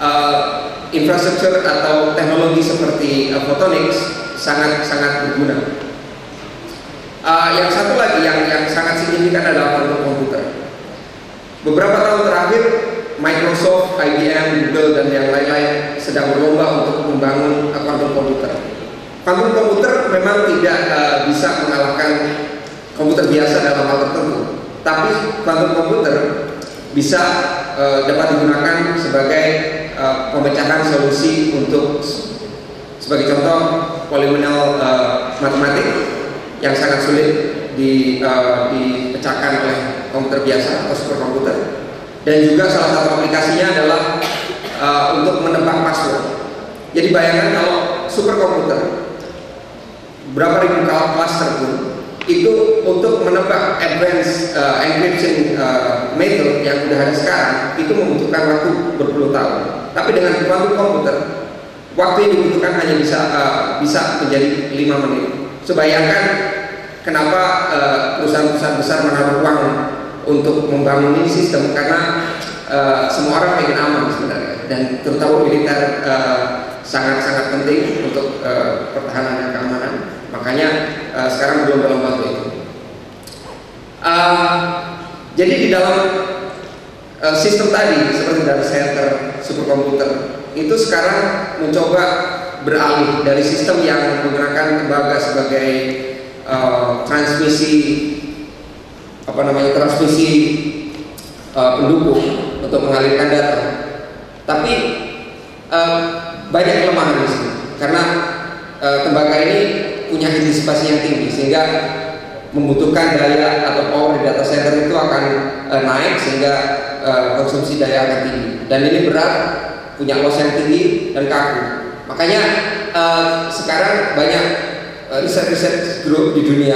infrastruktur atau teknologi seperti photonics sangat berguna. Yang satu lagi yang sangat signifikan adalah quantum komputer. Beberapa tahun terakhir Microsoft, IBM, Google dan yang lain-lain sedang berlomba untuk membangun quantum komputer. Quantum komputer memang tidak bisa mengalahkan komputer biasa dalam hal tertentu, tapi quantum komputer bisa dapat digunakan sebagai pemecahan solusi untuk, sebagai contoh, polinomial matematik yang sangat sulit dipecahkan oleh komputer biasa atau superkomputer. Dan juga salah satu aplikasinya adalah untuk menebak password. Jadi bayangkan kalau superkomputer berapa ribu cluster pun itu untuk menebak advanced encryption method yang sudah ada sekarang itu membutuhkan waktu berpuluh tahun. Tapi dengan quantum komputer waktu yang dibutuhkan hanya bisa menjadi 5 menit. So, bayangkan kenapa perusahaan-perusahaan besar menaruh uang untuk membangun ini sistem, karena semua orang ingin aman sebenarnya, dan terutama militer sangat-sangat penting untuk pertahanan dan keamanan. Makanya sekarang belum dalam waktu itu. Jadi di dalam sistem tadi seperti data center, superkomputer itu sekarang mencoba beralih dari sistem yang menggunakan tembaga sebagai transmisi pendukung untuk mengalirkan data. Tapi banyak kelemahan di sini karena tembaga ini punya antisipasi yang tinggi, sehingga membutuhkan daya atau power di data center itu akan naik, sehingga konsumsi daya akan tinggi, dan ini berat, punya loss yang tinggi dan kaku. Makanya sekarang banyak riset group di dunia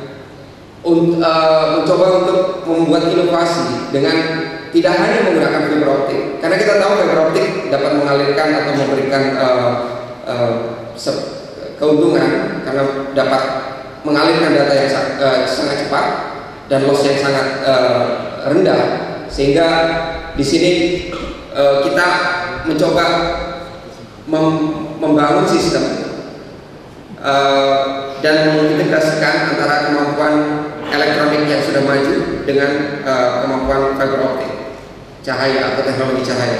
mencoba untuk membuat inovasi dengan tidak hanya menggunakan fiber optik, karena kita tahu fiber optik dapat mengalirkan atau memberikan keuntungan karena dapat mengalirkan data yang sangat cepat dan loss yang sangat rendah, sehingga di sini kita mencoba membangun sistem dan mengintegrasikan antara kemampuan elektronik yang sudah maju dengan kemampuan fiber optik, cahaya atau teknologi cahaya.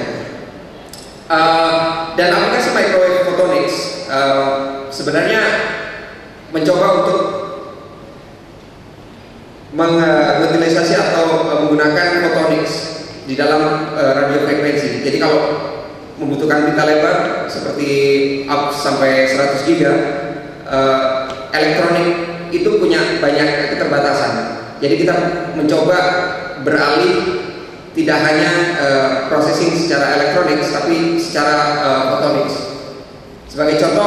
Dan aplikasi microwave photonics sebenarnya mencoba untuk mengutilisasi atau menggunakan photonics di dalam radio frekuensi. Jadi kalau membutuhkan pita lebar seperti up sampai 100 giga, elektronik itu punya banyak keterbatasan. Jadi kita mencoba beralih tidak hanya processing secara elektronik, tapi secara photonics. Sebagai contoh,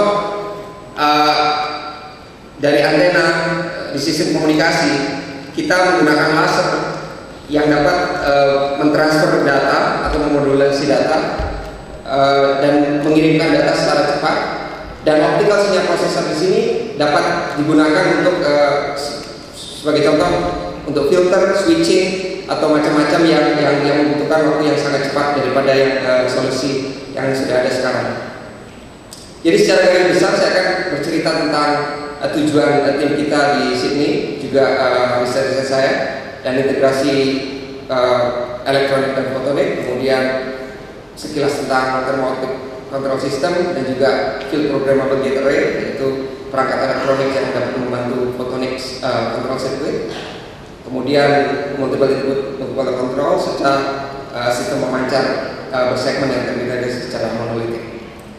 dari antena di sistem komunikasi kita menggunakan laser yang dapat mentransfer data atau memodulasi data dan mengirimkan data secara cepat, dan optical signal processor di sini dapat digunakan untuk sebagai contoh untuk filter, switching atau macam-macam yang membutuhkan waktu yang sangat cepat daripada yang solusi yang sudah ada sekarang. Jadi secara garis besar saya akan bercerita tentang tujuan tim kita di Sydney, juga riset-riset saya dan integrasi elektronik dan fotonik, kemudian sekilas tentang thermo-optic control system dan juga field programmable gate array, yaitu perangkat elektronik yang dapat membantu photonics control circuit, kemudian multiple input multiple control serta sistem pemancar bersegmen yang terintegrasi secara monolitik.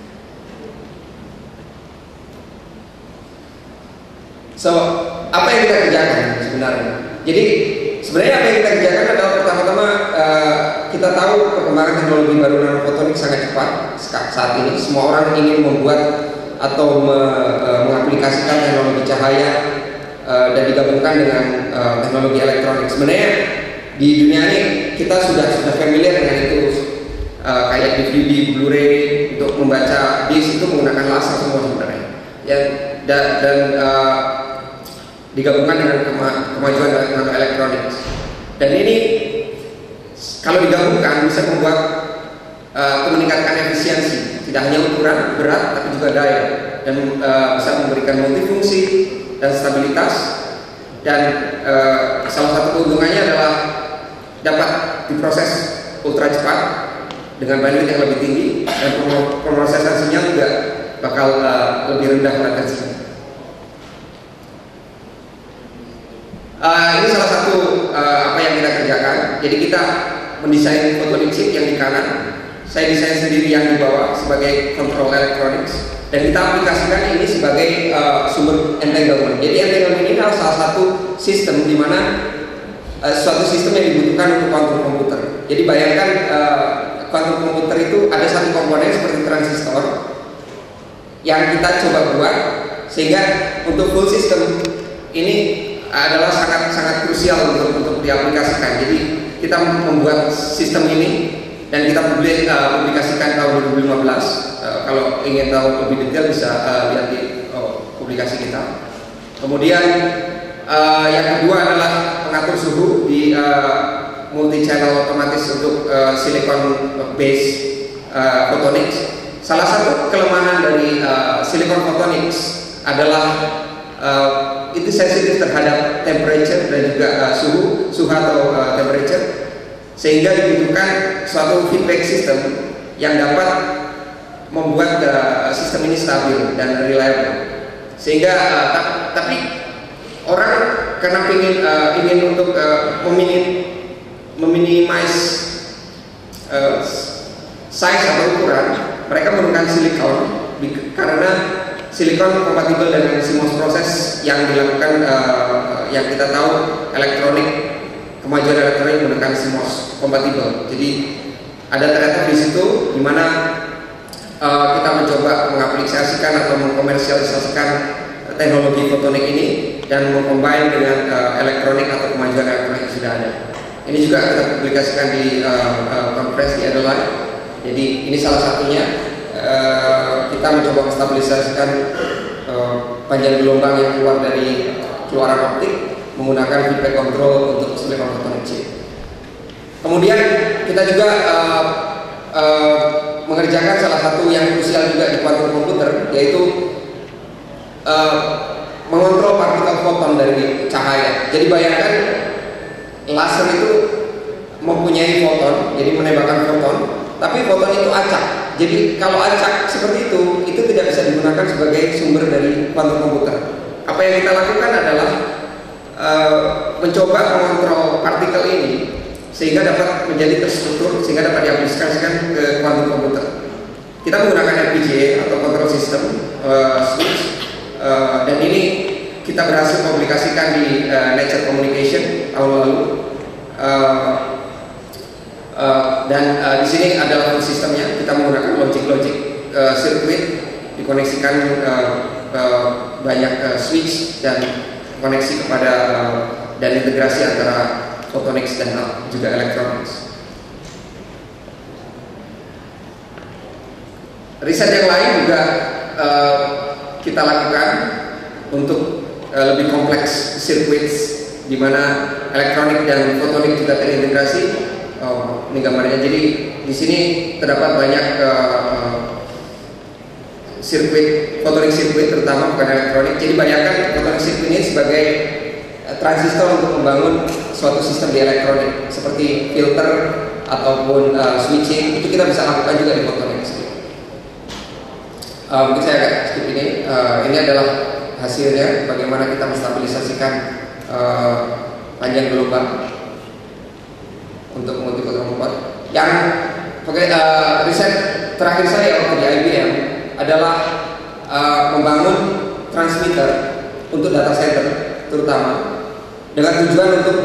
So, apa yang kita kerjakan sebenarnya? Jadi sebenarnya apa yang kita kerjakan adalah pertama-tama kita tahu perkembangan teknologi baru nanofotonik sangat cepat saat ini. Semua orang ingin membuat atau mengaplikasikan teknologi cahaya dan digabungkan dengan teknologi elektronik. Sebenarnya di dunia ini kita sudah familiar dengan itu, kayak DVD, Blu-ray untuk membaca disk itu menggunakan laser semua sebenarnya. Dan digabungkan dengan kemajuan nanoelektronik. Dan ini kalau digabungkan bisa membuat untuk meningkatkan efisiensi, tidak hanya ukuran berat tapi juga daya, dan bisa memberikan multifungsi dan stabilitas. Dan salah satu keuntungannya adalah dapat diproses ultra cepat dengan bandwidth yang lebih tinggi, dan pemrosesan sinyal juga bakal lebih rendah latensinya. Ini salah satu apa yang kita kerjakan. Jadi kita mendesain photonic chip yang di kanan, saya desain sendiri yang di bawah sebagai control electronics, dan kita aplikasikan ini sebagai sumber entanglement. Jadi entanglement ini adalah salah satu sistem di mana suatu sistem yang dibutuhkan untuk quantum komputer. Jadi bayangkan quantum komputer itu ada satu komponen seperti transistor yang kita coba buat, sehingga untuk full system ini adalah sangat krusial untuk diaplikasikan. Jadi kita membuat sistem ini dan kita publikasikan tahun 2015. Kalau ingin tahu lebih detail bisa lihat di publikasi kita. Kemudian yang kedua adalah pengatur suhu di multi channel otomatis untuk silicon based photonics. Salah satu kelemahan dari silicon photonics adalah itu sensitif terhadap temperature dan juga suhu atau temperature, sehingga dibutuhkan suatu feedback system yang dapat membuat sistem ini stabil dan reliable. Sehingga tapi orang karena ingin untuk meminimize size atau ukuran, mereka menggunakan silikon karena silikon kompatibel dengan CMOS proses yang dilakukan, yang kita tahu kemajuan elektronik menggunakan CMOS kompatibel. Jadi ada trade-off di situ, di mana kita mencoba mengaplikasikan atau mengkomersialisasikan teknologi fotonik ini dan mengcombine dengan elektronik atau kemajuan elektronik yang sudah ada. Ini juga kita publikasikan di konferensi di Adelaide. Jadi ini salah satunya. Kita mencoba menstabilisasikan panjang gelombang yang keluar dari keluaran optik menggunakan feedback control untuk silicon photonic chip. Kemudian kita juga mengerjakan salah satu yang krusial juga di quantum komputer, yaitu mengontrol partikel foton dari cahaya. Jadi bayangkan laser itu mempunyai foton, jadi menembakkan foton, tapi foton itu acak. Jadi kalau acak seperti itu tidak bisa digunakan sebagai sumber dari quantum komputer. Apa yang kita lakukan adalah mencoba mengontrol partikel ini sehingga dapat menjadi terstruktur, sehingga dapat diaplikasikan ke quantum komputer. Kita menggunakan FPGA atau control system switch, dan ini kita berhasil publikasikan di Nature Communication tahun lalu. Dan di sini adalah full sistemnya. Kita menggunakan logic circuit, dikoneksikan banyak switch dan koneksi kepada dan integrasi antara photonics dan juga electronics. Riset yang lain juga kita lakukan untuk lebih kompleks circuits, di mana elektronik dan fotonik juga terintegrasi. Ini gambarnya. Jadi di sini terdapat banyak sirkuit, photonic circuit terutama, bukan elektronik. Jadi bayangkan photonic circuit ini sebagai transistor untuk membangun suatu sistem di elektronik seperti filter ataupun switching. Itu kita bisa lakukan juga di photonic circuit. Mungkin saya agak skip ini. Ini adalah hasilnya, bagaimana kita menstabilisasikan panjang gelombang untuk multi-photon compound. Yang riset terakhir saya waktu di IBM adalah membangun transmitter untuk data center, terutama dengan tujuan untuk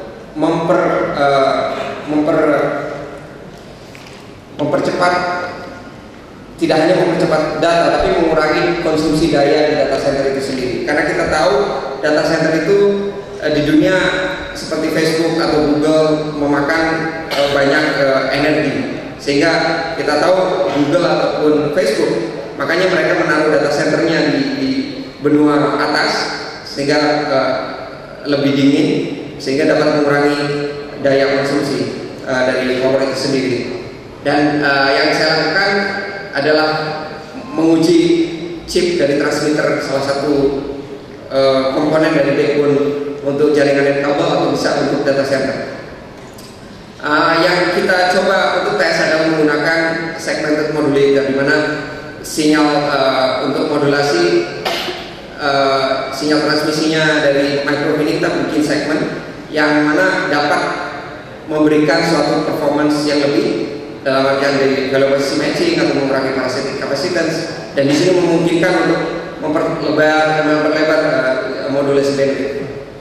mempercepat, tidak hanya mempercepat data, tapi mengurangi konsumsi daya di data center itu sendiri. Karena kita tahu data center itu di dunia seperti Facebook atau Google memakan banyak energi, sehingga kita tahu Google ataupun Facebook, makanya mereka menaruh data centernya di benua atas sehingga lebih dingin, sehingga dapat mengurangi daya konsumsi dari power itu sendiri. Dan yang saya lakukan adalah menguji chip dari transmitter, salah satu komponen dari backbone untuk jaringan kabel atau bisa untuk data center. Yang kita coba untuk tes adalah menggunakan segmented modulator, di mana sinyal untuk modulasi sinyal transmisinya dari micro ini kita bikin segmen yang mana dapat memberikan suatu performance yang lebih dalam artian dari velocity matching atau mengurangi parasitic capacitance, dan di sini memungkinkan untuk memperlebar modulasi bandwidth.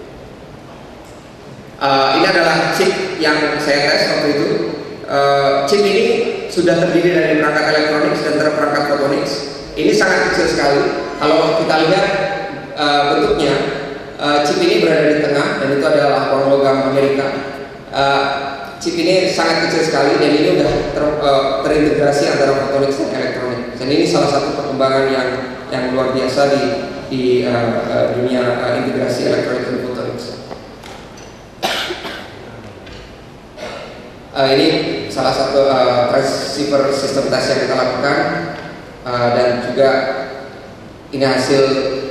Ini adalah chip yang saya tes waktu itu. Chip ini sudah terdiri dari perangkat elektronik dan perangkat fotonik. Ini sangat kecil sekali. Kalau kita lihat bentuknya, chip ini berada di tengah dan itu adalah logam Amerika. Chip ini sangat kecil sekali dan ini sudah terintegrasi antara fotonik dan elektronik. Dan ini salah satu perkembangan yang luar biasa di dunia integrasi elektronik dan fotonik. Ini salah satu transceiver system test yang kita lakukan, dan juga ini hasil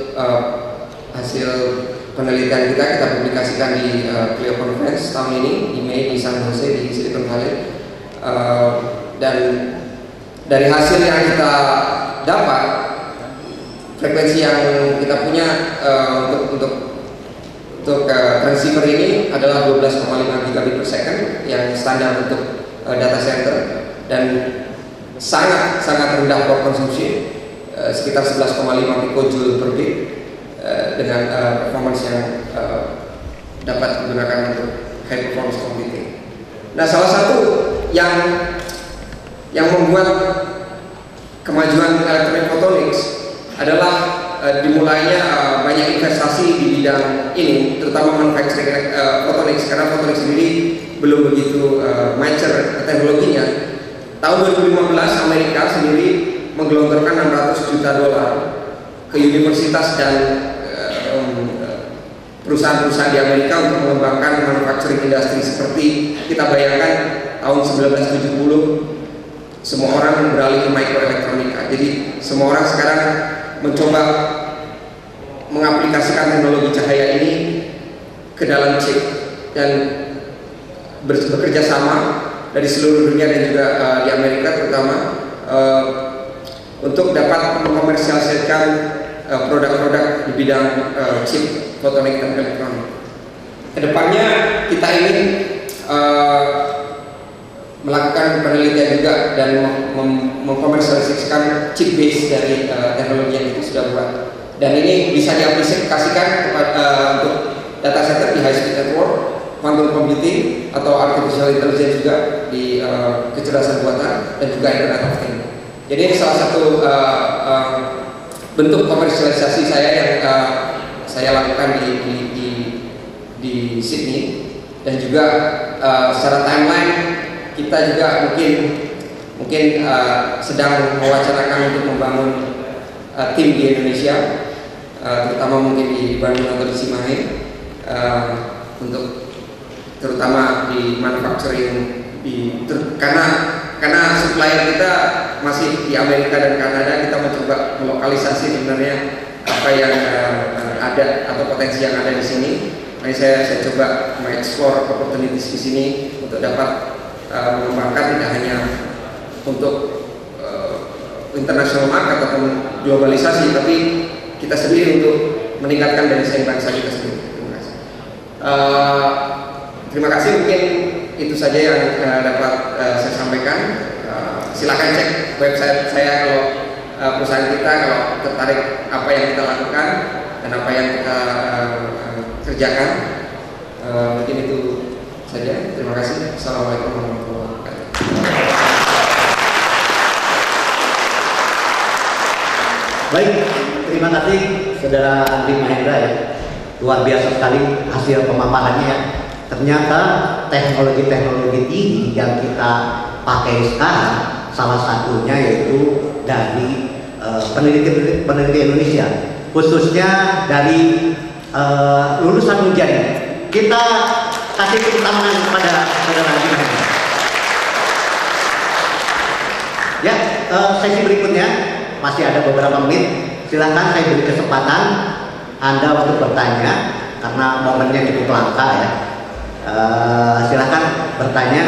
penelitian kita publikasikan di Clio Conference tahun ini di Mei di San Jose di Silicon Valley. Dan dari hasil yang kita dapat, frekuensi yang kita punya untuk transceiver ini adalah 12,5 gigabit per second yang standar untuk data center, dan sangat rendah power konsumsi, sekitar 11,5 picojoule per bit, dengan performance yang dapat digunakan untuk high performance computing. Nah, salah satu yang membuat kemajuan elektronik photonics adalah dimulainya banyak investasi di bidang ini, terutama manufacturing photonics, karena photonics sendiri belum begitu mature teknologinya. Tahun 2015 Amerika sendiri menggelontorkan $600 juta ke universitas dan perusahaan-perusahaan di Amerika untuk mengembangkan manufacturing industri. Seperti kita bayangkan tahun 1970 semua orang beralih ke mikroelektronika. Jadi semua orang sekarang mencoba mengaplikasikan teknologi cahaya ini ke dalam chip dan bekerja sama dari seluruh dunia dan juga di Amerika terutama untuk dapat mengkomersialisasikan produk-produk di bidang chip, fotonik dan elektronik. Kedepannya kita ingin melakukan penelitian juga dan mengkomersialisasikan chip base dari teknologi yang itu sudah buat, dan ini bisa diaplikasikan untuk data center di high speed network, quantum computing atau artificial intelligence juga di kecerdasan buatan dan juga Internet of Things. Jadi ini salah satu bentuk komersialisasi saya yang saya lakukan di Sydney, dan juga secara timeline kita juga mungkin sedang mewacanakan untuk membangun tim di Indonesia, terutama mungkin di Bandung atau di Cimahi, untuk terutama di manufacturing karena supplier kita masih di Amerika dan Kanada. Kita mencoba melokalisasi sebenarnya apa yang ada atau potensi yang ada di sini. Nah, saya coba mengeksplor opportunities di sini untuk dapat mengembangkan tidak hanya untuk international market atau globalisasi, tapi kita sendiri untuk meningkatkan dari desain bangsa kita sendiri. Terima kasih. Mungkin itu saja yang dapat saya sampaikan. Silakan cek website saya kalau perusahaan kita kalau tertarik apa yang kita lakukan dan apa yang kita kerjakan. Mungkin itu saja. Terima kasih. Assalamualaikum warahmatullahi wabarakatuh. Baik, terima kasih Saudara Andri Mahendra ya. Luar biasa sekali hasil pemaparannya ya. Ternyata teknologi-teknologi tinggi yang kita pakai sekarang salah satunya yaitu dari peneliti Indonesia, khususnya dari lulusan Unjani. Kita kasih tepuk tangan kepada Saudara Andri Mahendra. Ya, sesi berikutnya masih ada beberapa menit. Silakan saya beri kesempatan Anda untuk bertanya karena momennya cukup langka ya. Silakan bertanya.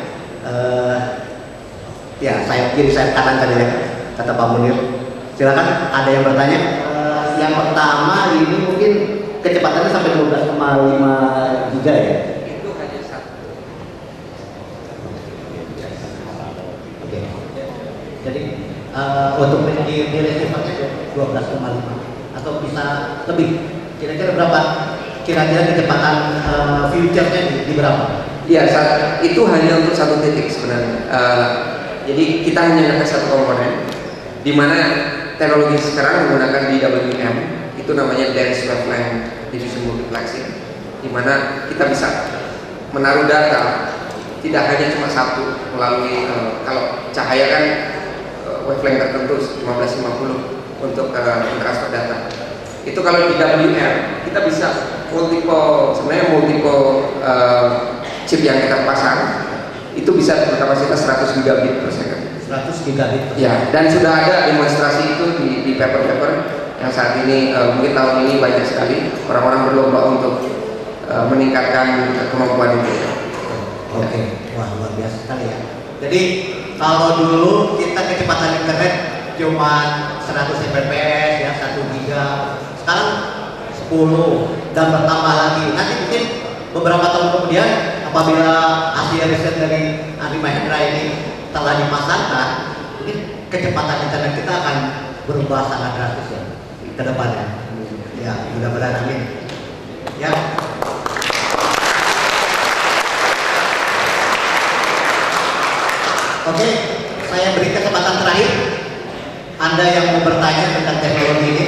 Ya, saya kiri saya kanan tadi ya, kata Pak Munir. Silakan, ada yang bertanya. Yang pertama ini mungkin kecepatannya sampai 12,5 giga ya. Itu hanya satu. Oke. Jadi untuk di receivernya 12,5 atau bisa lebih. Kira-kira berapa? Kira-kira kecepatan future-nya di berapa? Iya, itu hanya untuk satu titik sebenarnya. Jadi kita hanya pakai satu komponen, di mana teknologi sekarang menggunakan DWM, itu namanya Dense Wavelength Diffusion Multiplexing, di mana kita bisa menaruh data tidak hanya cuma satu melalui kalau cahaya kan wavelength tertentu 1550 untuk transfer data. Itu kalau di WM kita bisa sebenarnya multiple chip yang kita pasang itu bisa berkapasitas 100 gigabit per second. 100 gigabit. Ya, dan sudah ada demonstrasi itu di paper-paper yang saat ini mungkin tahun ini banyak sekali orang-orang berlomba untuk meningkatkan kemampuan itu. Oke, wah luar biasa sekali ya. Jadi kalau dulu kita kecepatan internet cuma 100 Mbps ya, 1 giga. Sekarang 10 dan bertambah lagi. Nanti mungkin beberapa tahun kemudian apabila hasil riset dari Andi Mahendra ini telah dipasangkan, mungkin kecepatan internet kita akan berubah sangat drastis ya ke depannya. Ya, mudah-mudahan amin. Ya. Oke, saya beri kesempatan terakhir. Anda yang mau bertanya tentang teknologi ini,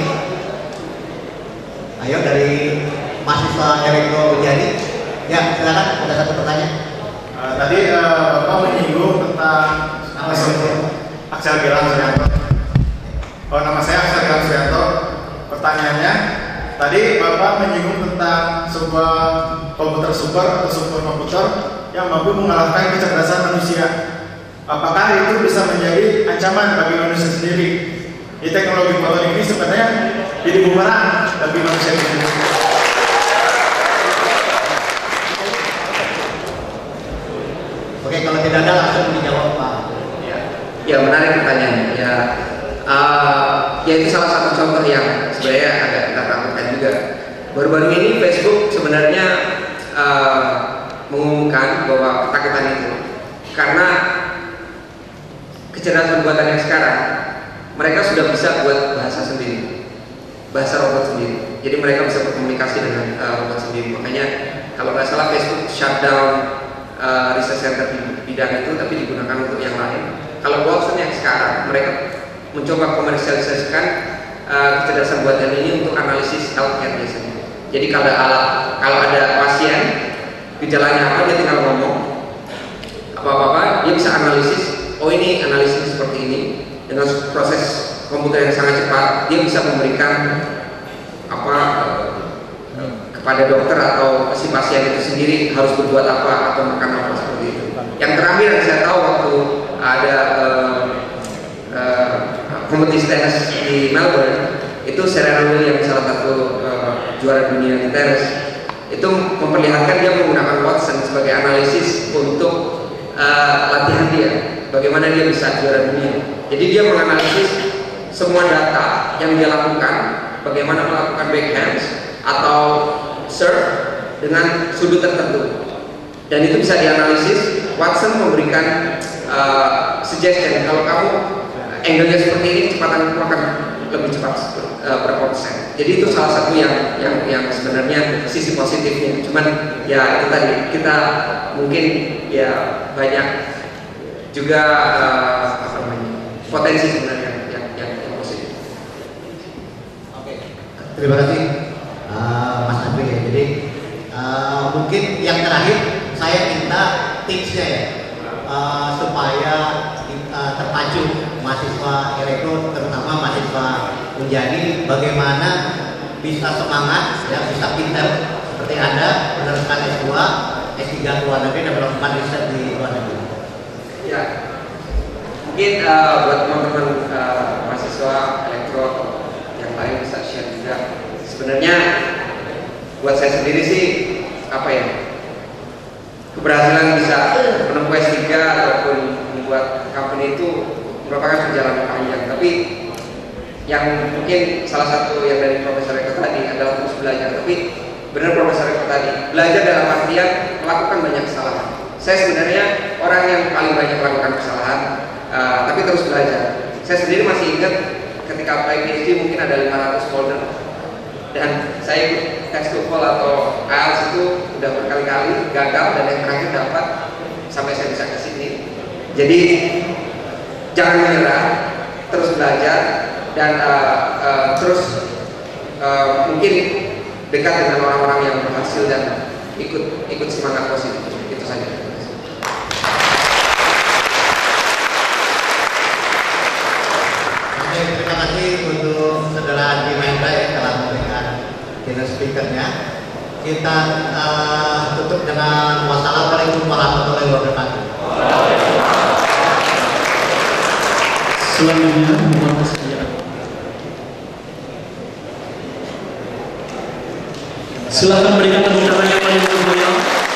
ayo dari mahasiswa Elektro Ujani. Ya, silakan, ada satu pertanyaan. Tadi Bapak menyinggung tentang Aksel Gilang Suryanto. Oh, nama saya Aksel Gilang Suryanto. Pertanyaannya, tadi Bapak menyinggung tentang sebuah komputer super atau superkomputer yang mampu mengalahkan kecerdasan manusia. Apakah itu bisa menjadi ancaman bagi manusia sendiri? Di teknologi foton ini sebenarnya jadi bumerang bagi manusia sendiri. Oke, kalau tidak ada langsung dijawab Pak. Ya, menarik pertanyaannya. Ya itu salah satu contoh yang sebenarnya agak kita takutkan juga. Baru-baru ini Facebook sebenarnya mengumumkan bahwa ketakutan itu karena kecerdasan buatan yang sekarang mereka sudah bisa buat bahasa sendiri, bahasa robot sendiri. Jadi mereka bisa berkomunikasi dengan robot sendiri. Makanya kalau nggak salah Facebook shutdown research center di bidang itu, tapi digunakan untuk yang lain. Kalau Watson yang sekarang mereka mencoba komersialisasikan kecerdasan buatan ini untuk analisis healthcare biasanya. Jadi kalau ada pasien gejalanya apa, dia tinggal ngomong apa-apa, dia bisa analisis. Oh, ini analisis seperti ini, dengan proses komputer yang sangat cepat dia bisa memberikan kepada dokter atau si pasien itu sendiri harus berbuat apa atau makan apa seperti itu. Yang terakhir yang saya tahu waktu ada kompetisi tenis di Melbourne, itu Serena Williams, salah satu juara dunia di tenis, itu memperlihatkan dia menggunakan Watson sebagai analisis untuk latihan dia, bagaimana dia bisa juara dunia. Jadi dia menganalisis semua data yang dia lakukan, bagaimana melakukan backhand atau serve dengan sudut tertentu, dan itu bisa dianalisis. Watson memberikan suggestion, kalau kamu angle-nya seperti ini, kecepatan kamu akan lebih cepat berapa persen. Jadi itu salah satu yang sebenarnya sisi positifnya. Cuman ya itu tadi, kita mungkin ya banyak juga potensi sebenarnya yang positif. Oke, terima kasih Mas Andri ya. Jadi mungkin yang terakhir saya minta tipsnya ya, supaya terpacu mahasiswa elektro, terutama mahasiswa Unjani, bagaimana bisa semangat ya, bisa pintar seperti Anda meneruskan S2, S3 ke luar negeri dan melakukan riset di luar negeri. Ya, Mungkin buat teman-teman mahasiswa elektro yang lain bisa share juga. Sebenarnya buat saya sendiri sih apa ya, keberhasilan bisa menempuh S3 ataupun membuat company itu merupakan perjalanan panjang. Tapi yang mungkin salah satu yang dari Profesor Eko tadi adalah terus belajar. Tapi benar Profesor Eko tadi, belajar dalam artian melakukan banyak kesalahan. Saya sebenarnya orang yang paling banyak melakukan kesalahan, tapi terus belajar. Saya sendiri masih ingat ketika apply PhD mungkin ada 500 folder, dan saya ikut test TOEFL atau IELTS itu udah berkali-kali gagal, dan yang terakhir dapat sampai saya bisa ke sini. Jadi jangan menyerah, terus belajar, dan terus mungkin dekat dengan orang-orang yang berhasil dan ikut semangat positif. Itu saja. Oke, terima kasih untuk saudara Andi Mahendra yang telah memberikan keynote speaker-nya. Kita tutup dengan wassalamualaikum warahmatullahi wabarakatuh. Selanjutnya, mohon kesediaan. Silakan berikan tepuk tangan yang paling meriah.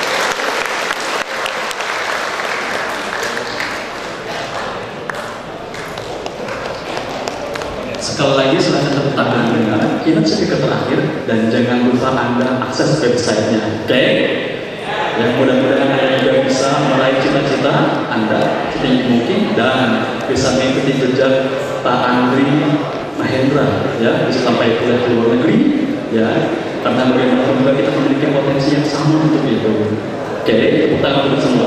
Sekali lagi silakan tepuk tangan dengan keynote speaker terakhir, dan jangan lupa Anda akses websitenya. Oke? Yang mudah-mudahan Anda juga bisa meraih cita-cita Anda setinggi mungkin dan bisa mengikuti jejak Pak Andri Mahendra, ya, bisa sampai kuliah di luar negeri, ya, karena bagaimanapun juga kita memiliki potensi yang sama untuk itu. Oke, tepuk tangan untuk semua.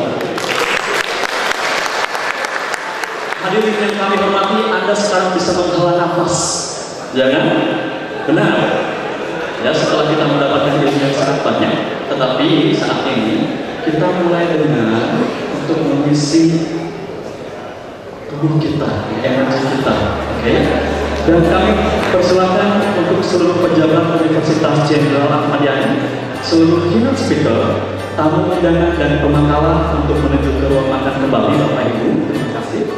Hadirin yang kami hormati, Anda sekarang bisa menghela nafas, ya kan? Benar. Ya, setelah kita mendapatkan ilmu yang sangat banyak, tetapi saat ini kita mulai dengan untuk mengisi tubuh kita, energi kita, oke? Dan kami persilakan untuk seluruh pejabat Universitas Jenderal Ahmad Yani, seluruh keynote speaker, tamu undangan dan pemakalah untuk menuju ke ruang makan kembali, Bapak Ibu. Terima kasih.